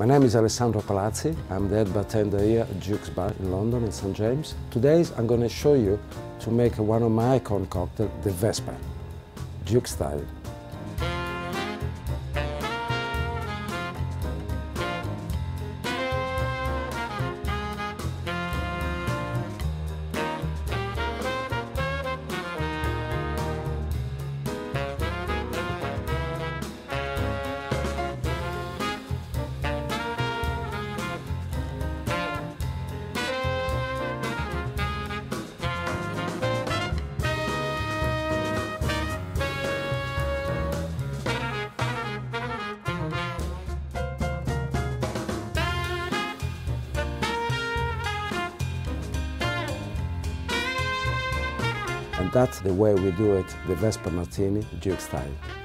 My name is Alessandro Palazzi. I'm the head bartender here at Duke's Bar in London, in St. James. Today I'm going to show you to make one of my icon cocktails, the Vesper, Duke style. And that's the way we do it, the Vesper martini, Duke style.